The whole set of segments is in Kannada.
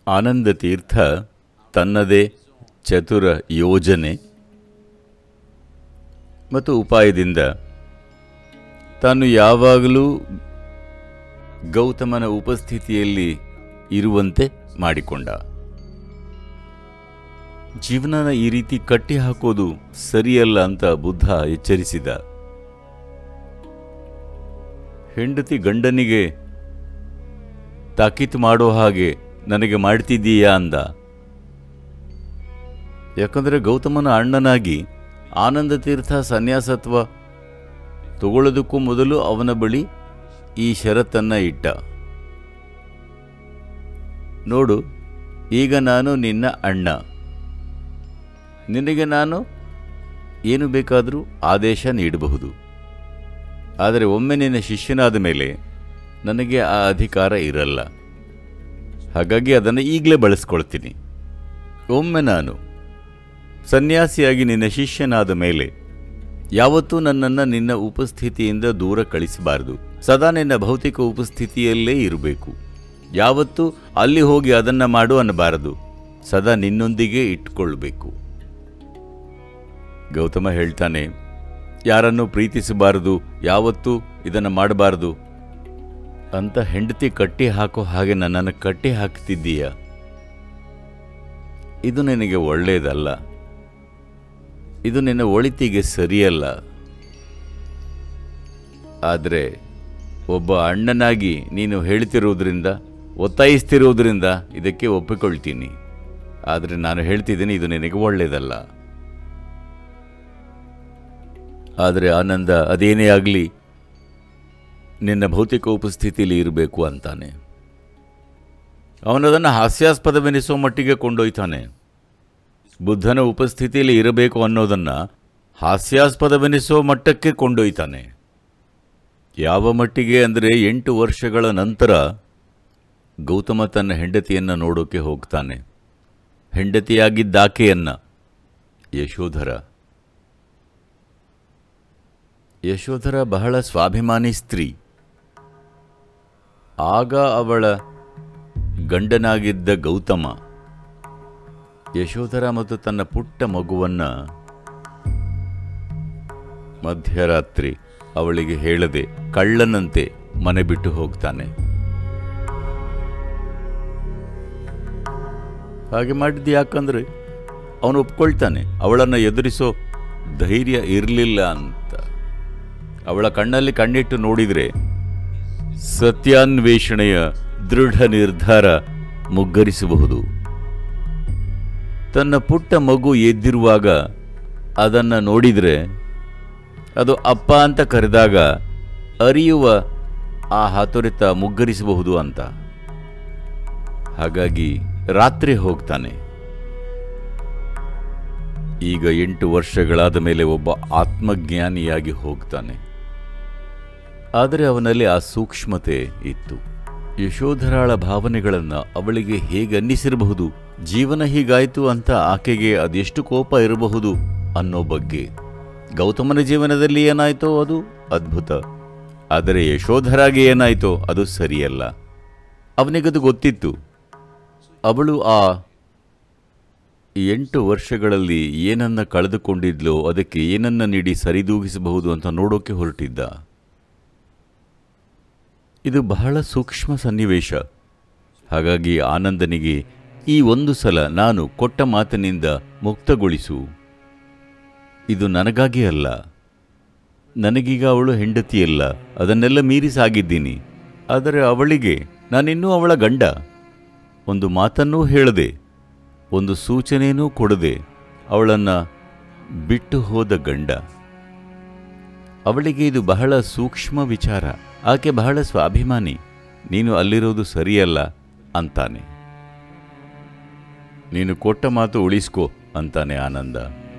ಆನಂದ ತೀರ್ಥ ತನ್ನದೇ ಚತುರ ಯೋಜನೆ ಮತ್ತು ಉಪಾಯದಿಂದ ತಾನು ಯಾವಾಗಲೂ ಗೌತಮನ ಉಪಸ್ಥಿತಿಯಲ್ಲಿ ಇರುವಂತೆ ಮಾಡಿಕೊಂಡ. ಜೀವನನ ಈ ರೀತಿ ಕಟ್ಟಿ ಹಾಕೋದು ಸರಿಯಲ್ಲ ಅಂತ ಬುದ್ಧ ಎಚ್ಚರಿಸಿದ. ಹೆಂಡತಿ ಗಂಡನಿಗೆ ತಾಕೀತು ಮಾಡೋ ಹಾಗೆ ನನಗೆ ಮಾಡ್ತಿದ್ದೀಯಾ ಅಂದ. ಯಾಕಂದರೆ ಗೌತಮನ ಅಣ್ಣನಾಗಿ ಆನಂದ ತೀರ್ಥ ಸನ್ಯಾಸತ್ವ ತಗೊಳ್ಳೋದಕ್ಕೂ ಮೊದಲು ಅವನ ಬಳಿ ಈ ಷರತ್ತನ್ನು ಇಟ್ಟ. ನೋಡು, ಈಗ ನಾನು ನಿನ್ನ ಅಣ್ಣ, ನಿನಗೆ ನಾನು ಏನು ಬೇಕಾದರೂ ಆದೇಶ ನೀಡಬಹುದು. ಆದರೆ ಒಮ್ಮೆ ನಿನ್ನ ಶಿಷ್ಯನಾದ ಮೇಲೆ ನನಗೆ ಆ ಅಧಿಕಾರ ಇರಲ್ಲ. ಹಾಗಾಗಿ ಅದನ್ನು ಈಗಲೇ ಬಳಸ್ಕೊಳ್ತೀನಿ. ಒಮ್ಮೆ ನಾನು ಸನ್ಯಾಸಿಯಾಗಿ ನಿನ್ನ ಶಿಷ್ಯನಾದ ಮೇಲೆ ಯಾವತ್ತೂ ನನ್ನನ್ನು ನಿನ್ನ ಉಪಸ್ಥಿತಿಯಿಂದ ದೂರ ಕಳಿಸಬಾರದು. ಸದಾ ನಿನ್ನ ಭೌತಿಕ ಉಪಸ್ಥಿತಿಯಲ್ಲೇ ಇರಬೇಕು. ಯಾವತ್ತೂ ಅಲ್ಲಿ ಹೋಗಿ ಅದನ್ನು ಮಾಡು ಅನ್ನಬಾರದು. ಸದಾ ನಿನ್ನೊಂದಿಗೆ ಇಟ್ಕೊಳ್ಬೇಕು. ಗೌತಮ ಹೇಳ್ತಾನೆ, ಯಾರನ್ನು ಪ್ರೀತಿಸಬಾರದು, ಯಾವತ್ತೂ ಇದನ್ನು ಮಾಡಬಾರದು ಅಂತ ಹೆಂಡತಿ ಕಟ್ಟಿ ಹಾಕೋ ಹಾಗೆ ನನ್ನನ್ನು ಕಟ್ಟಿ ಹಾಕ್ತಿದ್ದೀಯ. ಇದು ನಿನಗೆ ಒಳ್ಳೆಯದಲ್ಲ. ಇದು ನಿನ್ನ ಒಳಿತಿಗೆ ಸರಿಯಲ್ಲ. ಆದರೆ ಒಬ್ಬ ಅಣ್ಣನಾಗಿ ನೀನು ಹೇಳ್ತಿರೋದ್ರಿಂದ, ಒತ್ತಾಯಿಸ್ತಿರೋದ್ರಿಂದ ಇದಕ್ಕೆ ಒಪ್ಪಿಕೊಳ್ತೀನಿ. ಆದರೆ ನಾನು ಹೇಳ್ತಿದ್ದೀನಿ, ಇದು ನಿನಗೆ ಒಳ್ಳೆಯದಲ್ಲ. ಆದರೆ ಆನಂದ ಅದೇನೇ ಆಗಲಿ ನಿನ್ನ ಭೌತಿಕ ಉಪಸ್ಥಿತಿಯಲ್ಲಿ ಇರಬೇಕು ಅಂತಾನೆ. ಅವನದನ್ನು ಹಾಸ್ಯಾಸ್ಪದವೆನಿಸೋ ಮಟ್ಟಿಗೆ ಕೊಂಡೊಯ್ತಾನೆ. ಬುದ್ಧನ ಉಪಸ್ಥಿತಿಯಲ್ಲಿ ಇರಬೇಕು ಅನ್ನೋದನ್ನು ಹಾಸ್ಯಾಸ್ಪದವೆನಿಸೋ ಮಟ್ಟಕ್ಕೆ ಕೊಂಡೊಯ್ತಾನೆ. ಯಾವ ಮಟ್ಟಿಗೆ ಅಂದರೆ 8 ವರ್ಷಗಳ ನಂತರ ಗೌತಮ ತನ್ನ ಹೆಂಡತಿಯನ್ನು ನೋಡೋಕೆ ಹೋಗ್ತಾನೆ. ಹೆಂಡತಿಯಾಗಿದ್ದಾಕೆಯನ್ನು, ಯಶೋಧರ ಬಹಳ ಸ್ವಾಭಿಮಾನಿ ಸ್ತ್ರೀ. ಆಗ ಅವಳ ಗಂಡನಾಗಿದ್ದ ಗೌತಮ ಯಶೋಧರ ಮತ್ತು ತನ್ನ ಪುಟ್ಟ ಮಗುವನ್ನು ಮಧ್ಯರಾತ್ರಿ ಅವಳಿಗೆ ಹೇಳದೆ ಕಳ್ಳನಂತೆ ಮನೆ ಬಿಟ್ಟು ಹೋಗ್ತಾನೆ. ಹಾಗೆ ಮಾಡಿದ್ದು ಯಾಕಂದ್ರೆ ಅವನು ಒಪ್ಕೊಳ್ತಾನೆ, ಅವಳನ್ನು ಎದುರಿಸೋ ಧೈರ್ಯ ಇರಲಿಲ್ಲ ಅಂತ. ಅವಳ ಕಣ್ಣಲ್ಲಿ ಕಣ್ಣಿಟ್ಟು ನೋಡಿದರೆ ಸತ್ಯಾನ್ವೇಷಣೆಯ ದೃಢ ನಿರ್ಧಾರ ಮುಗ್ಗರಿಸಬಹುದು. ತನ್ನ ಪುಟ್ಟ ಮಗು ಎದ್ದಿರುವಾಗ ಅದನ್ನು ನೋಡಿದರೆ, ಅದು ಅಪ್ಪ ಅಂತ ಕರೆದಾಗ ಅರಿಯುವ ಆ ಹಾತೊರೆತ ಮುಗ್ಗರಿಸಬಹುದು ಅಂತ. ಹಾಗಾಗಿ ರಾತ್ರಿ ಹೋಗ್ತಾನೆ. ಈಗ 8 ವರ್ಷಗಳಾದ ಮೇಲೆ ಒಬ್ಬ ಆತ್ಮಜ್ಞಾನಿಯಾಗಿ ಹೋಗ್ತಾನೆ. ಆದರೆ ಅವನಲ್ಲಿ ಆ ಸೂಕ್ಷ್ಮತೆ ಇತ್ತು. ಯಶೋಧರಾಳ ಭಾವನೆಗಳನ್ನು ಅವಳಿಗೆ ಹೇಗೆ ಅನ್ನಿಸಿರಬಹುದು, ಜೀವನ ಹೀಗಾಯಿತು ಅಂತ ಆಕೆಗೆ ಅದೆಷ್ಟು ಕೋಪ ಇರಬಹುದು ಅನ್ನೋ ಬಗ್ಗೆ. ಗೌತಮನ ಜೀವನದಲ್ಲಿ ಏನಾಯಿತೋ ಅದು ಅದ್ಭುತ, ಆದರೆ ಯಶೋಧರಾಗೆ ಏನಾಯಿತೋ ಅದು ಸರಿಯಲ್ಲ. ಅವನಿಗದು ಗೊತ್ತಿತ್ತು. ಅವಳು ಆ 8 ವರ್ಷಗಳಲ್ಲಿ ಏನನ್ನ ಕಳೆದುಕೊಂಡಿದ್ಲೋ ಅದಕ್ಕೆ ಏನನ್ನ ನೀಡಿ ಸರಿದೂಗಿಸಬಹುದು ಅಂತ ನೋಡೋಕೆ ಹೊರಟಿದ್ದ. ಇದು ಬಹಳ ಸೂಕ್ಷ್ಮ ಸನ್ನಿವೇಶ. ಹಾಗಾಗಿ ಆನಂದನಿಗೆ ಈ ಒಂದು ಸಲ ನಾನು ಕೊಟ್ಟ ಮಾತಿನಿಂದ ಮುಕ್ತಗೊಳಿಸು. ಇದು ನನಗಾಗಿ ಅಲ್ಲ, ನನಗೀಗ ಅವಳು ಹೆಂಡತಿಯಲ್ಲ, ಅದನ್ನೆಲ್ಲ ಮೀರಿ ಸಾಗಿದ್ದೀನಿ. ಆದರೆ ಅವಳಿಗೆ ನಾನಿನ್ನೂ ಅವಳ ಗಂಡ. ಒಂದು ಮಾತನ್ನೂ ಹೇಳದೆ, ಒಂದು ಸೂಚನೆಯೂ ಕೊಡದೆ ಅವಳನ್ನು ಬಿಟ್ಟು ಹೋದ ಗಂಡ. ಅವಳಿಗೆ ಇದು ಬಹಳ ಸೂಕ್ಷ್ಮ ವಿಚಾರ. ಆಕೆ ಬಹಳ ಸ್ವಾಭಿಮಾನಿ. ನೀನು ಅಲ್ಲಿರೋದು ಸರಿಯಲ್ಲ ಅಂತಾನೆ. ನೀನು ಕೊಟ್ಟ ಮಾತು ಉಳಿಸ್ಕೋ ಅಂತಾನೆ ಆನಂದ.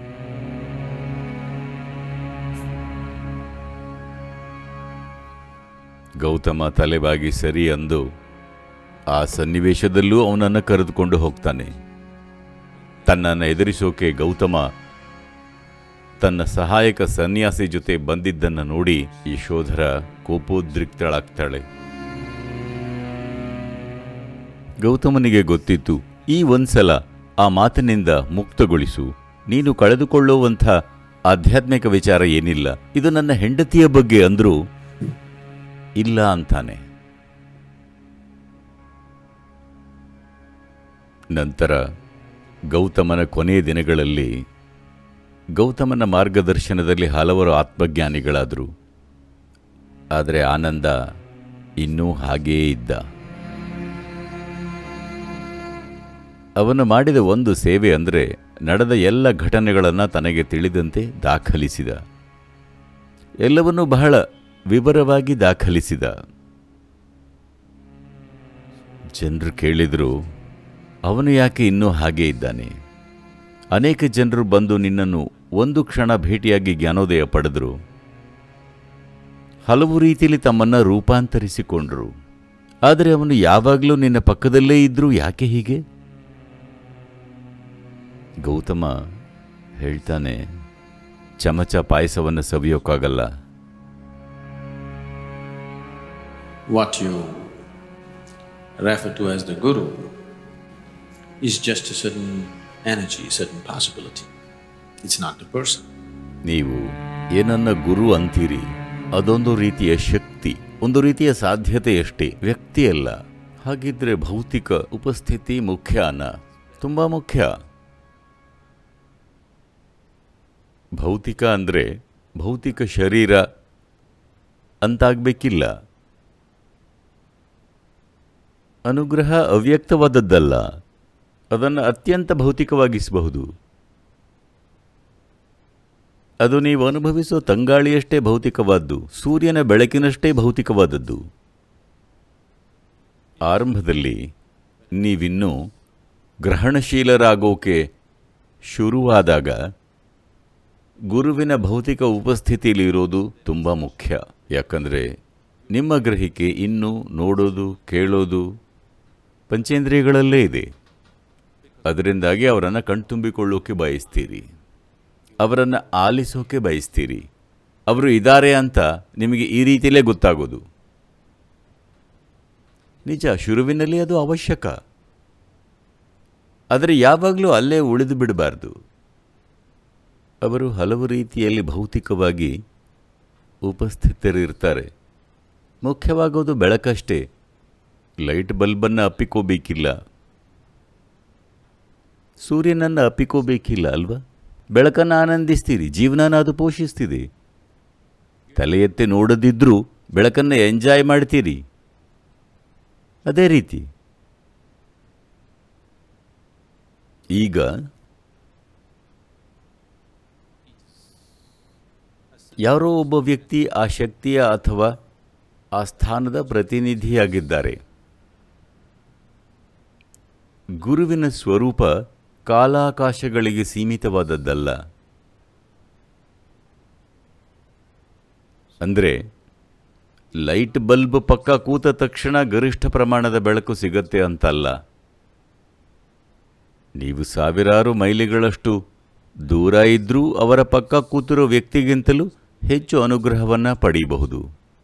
ಗೌತಮ ತಲೆಬಾಗಿ ಸರಿ ಅಂದು ಆ ಸನ್ನಿವೇಶದಲ್ಲೂ ಅವನನ್ನು ಕರೆದುಕೊಂಡು ಹೋಗ್ತಾನೆ. ತನ್ನನ್ನು ಎದುರಿಸೋಕೆ ಗೌತಮ ತನ್ನ ಸಹಾಯಕ ಸನ್ಯಾಸಿ ಜೊತೆ ಬಂದಿದ್ದನ್ನು ನೋಡಿ ಯಶೋಧರ ಕೋಪೋದ್ರಿಕ್ತಳಾಗ್ತಾಳೆ. ಗೌತಮನಿಗೆ ಗೊತ್ತಿತ್ತು, ಈ ಒಂದ್ಸಲ ಆ ಮಾತಿನಿಂದ ಮುಕ್ತಗೊಳಿಸು. ನೀನು ಕಳೆದುಕೊಳ್ಳುವಂಥ ಆಧ್ಯಾತ್ಮಿಕ ವಿಚಾರ ಏನಿಲ್ಲ, ಇದು ನನ್ನ ಹೆಂಡತಿಯ ಬಗ್ಗೆ ಅಂದ್ರೂ ಇಲ್ಲ ಅಂತಾನೆ. ನಂತರ ಗೌತಮನ ಕೊನೆಯ ದಿನಗಳಲ್ಲಿ ಗೌತಮನ ಮಾರ್ಗದರ್ಶನದಲ್ಲಿ ಹಲವರು ಆತ್ಮಜ್ಞಾನಿಗಳಾದರು. ಆದರೆ ಆನಂದ ಇನ್ನೂ ಹಾಗೇ ಇದ್ದ. ಅವನು ಮಾಡಿದ ಒಂದು ಸೇವೆ ಅಂದರೆ ನಡೆದ ಎಲ್ಲ ಘಟನೆಗಳನ್ನು ತನಗೆ ತಿಳಿದಂತೆ ದಾಖಲಿಸಿದ. ಎಲ್ಲವನ್ನೂ ಬಹಳ ವಿವರವಾಗಿ ದಾಖಲಿಸಿದ. ಜನರು ಕೇಳಿದರು, ಅವನು ಯಾಕೆ ಇನ್ನೂ ಹಾಗೇ ಇದ್ದಾನೆ? ಅನೇಕ ಜನರು ಬಂದು ನಿನ್ನನ್ನು ಒಂದು ಕ್ಷಣ ಭೇಟಿಯಾಗಿ ಜ್ಞಾನೋದಯ ಪಡೆದರು. ಹಲವು ರೀತಿಯಲ್ಲಿ ತಮ್ಮನ್ನು ರೂಪಾಂತರಿಸಿಕೊಂಡರು. ಆದರೆ ಅವನು ಯಾವಾಗಲೂ ನಿನ್ನ ಪಕ್ಕದಲ್ಲೇ ಇದ್ದರೂ ಯಾಕೆ ಹೀಗೆ? ಗೌತಮ ಹೇಳ್ತಾನೆ, ಚಮಚ ಪಾಯಸವನ್ನು ಸವಿಯೋಕ್ಕಾಗಲ್ಲ. What you refer to as the Guru is just a certain energy, certain possibility. It's not the person. ನೀವು ಏನನ್ನ ಗುರು ಅಂತೀರಿ, ಅದೊಂದು ರೀತಿಯ ಶಕ್ತಿ, ಒಂದು ರೀತಿಯ ಸಾಧ್ಯತೆಯಷ್ಟೇ, ವ್ಯಕ್ತಿಯಲ್ಲ. ಹಾಗಿದ್ರೆ ಭೌತಿಕ ಉಪಸ್ಥಿತಿ ಮುಖ್ಯನ? ತುಂಬ ಮುಖ್ಯ. ಭೌತಿಕ ಅಂದರೆ ಭೌತಿಕ ಶರೀರ ಅಂತಾಗಬೇಕಿಲ್ಲ. ಅನುಗ್ರಹ ಅವ್ಯಕ್ತವಾದದ್ದಲ್ಲ, ಅದನ್ನು ಅತ್ಯಂತ ಭೌತಿಕವಾಗಿಸಬಹುದು. ಅದು ನೀವು ಅನುಭವಿಸೋ ತಂಗಾಳಿಯಷ್ಟೇ ಭೌತಿಕವಾದ್ದು, ಸೂರ್ಯನ ಬೆಳಕಿನಷ್ಟೇ ಭೌತಿಕವಾದದ್ದು. ಆರಂಭದಲ್ಲಿ ನೀವಿನ್ನೂ ಗ್ರಹಣಶೀಲರಾಗೋಕೆ ಶುರುವಾದಾಗ ಗುರುವಿನ ಭೌತಿಕ ಉಪಸ್ಥಿತಿಯಲ್ಲಿರೋದು ತುಂಬ ಮುಖ್ಯ. ಯಾಕಂದರೆ ನಿಮ್ಮ ಗ್ರಹಿಕೆ ಇನ್ನೂ ನೋಡೋದು, ಕೇಳೋದು ಪಂಚೇಂದ್ರಿಯಗಳಲ್ಲೇ ಇದೆ. ಅದರಿಂದಾಗಿ ಅವರನ್ನು ಕಣ್ತುಂಬಿಕೊಳ್ಳೋಕೆ ಬಯಸ್ತೀರಿ, ಅವರನ್ನು ಆಲಿಸೋಕೆ ಬಯಸ್ತೀರಿ. ಅವರು ಇದ್ದಾರೆ ಅಂತ ನಿಮಗೆ ಈ ರೀತಿಯಲ್ಲೇ ಗೊತ್ತಾಗೋದು. ನಿಜ, ಶುರುವಿನಲ್ಲಿ ಅದು ಅವಶ್ಯಕ. ಆದರೆ ಯಾವಾಗಲೂ ಅಲ್ಲೇ ಉಳಿದು ಬಿಡಬಾರ್ದು. ಅವರು ಹಲವು ರೀತಿಯಲ್ಲಿ ಭೌತಿಕವಾಗಿ ಉಪಸ್ಥಿತರಿರ್ತಾರೆ. ಮುಖ್ಯವಾಗೋದು ಬೆಳಕಷ್ಟೇ. ಲೈಟ್ ಬಲ್ಬನ್ನು ಅಪ್ಪಿಕೋಬೇಕಿಲ್ಲ, ಸೂರ್ಯನನ್ನು ಅಪ್ಪಿಕೋಬೇಕಿಲ್ಲ ಅಲ್ವಾ? ಬೆಳಕನ್ನು ಆನಂದಿಸ್ತೀರಿ, ಜೀವನನ ಅದು ಪೋಷಿಸ್ತಿದೆ. ತಲೆ ಎತ್ತಿ ನೋಡದಿದ್ರೂ ಬೆಳಕನ್ನು ಎಂಜಾಯ್ ಮಾಡ್ತೀರಿ. ಅದೇ ರೀತಿ ಈಗ ಯಾರೋ ಒಬ್ಬ ವ್ಯಕ್ತಿ ಆ ಶಕ್ತಿಯ ಅಥವಾ ಆ ಸ್ಥಾನದ ಪ್ರತಿನಿಧಿಯಾಗಿದ್ದಾರೆ. ಗುರುವಿನ ಸ್ವರೂಪ ಕಾಲಾಕಾಶಗಳಿಗೆ ಸೀಮಿತವಾದದ್ದಲ್ಲ. ಅಂದರೆ ಲೈಟ್ ಬಲ್ಬ್ ಪಕ್ಕ ಕೂತ ತಕ್ಷಣ ಗರಿಷ್ಠ ಪ್ರಮಾಣದ ಬೆಳಕು ಸಿಗತ್ತೆ ಅಂತಲ್ಲ. ನೀವು ಸಾವಿರಾರು ಮೈಲಿಗಳಷ್ಟು ದೂರ ಇದ್ದರೂ ಅವರ ಪಕ್ಕ ಕೂತಿರೋ ವ್ಯಕ್ತಿಗಿಂತಲೂ ಹೆಚ್ಚು ಅನುಗ್ರಹವನ್ನು ಪಡೆಯಬಹುದು.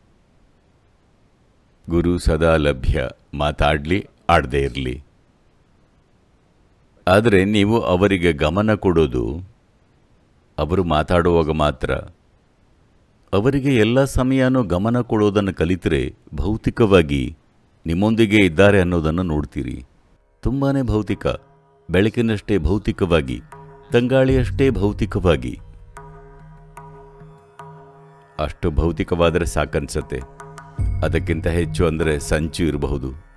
ಗುರು ಸದಾ ಲಭ್ಯ, ಮಾತಾಡಲಿ ಆಡದೇ ಇರಲಿ. ಆದರೆ ನೀವು ಅವರಿಗೆ ಗಮನ ಕೊಡೋದು ಅವರು ಮಾತಾಡುವಾಗ ಮಾತ್ರ. ಅವರಿಗೆ ಎಲ್ಲ ಸಮಯನೂ ಗಮನ ಕೊಡೋದನ್ನು ಕಲಿತರೆ ಭೌತಿಕವಾಗಿ ನಿಮ್ಮೊಂದಿಗೆ ಇದ್ದಾರೆ ಅನ್ನೋದನ್ನು ನೋಡ್ತೀರಿ. ತುಂಬಾ ಭೌತಿಕ, ಬೆಳಕಿನಷ್ಟೇ ಭೌತಿಕವಾಗಿ, ತಂಗಾಳಿಯಷ್ಟೇ ಭೌತಿಕವಾಗಿ. ಅಷ್ಟು ಭೌತಿಕವಾದರೆ ಸಾಕನ್ಸತ್ತೆ. ಅದಕ್ಕಿಂತ ಹೆಚ್ಚು ಅಂದರೆ ಸಂಚು ಇರಬಹುದು.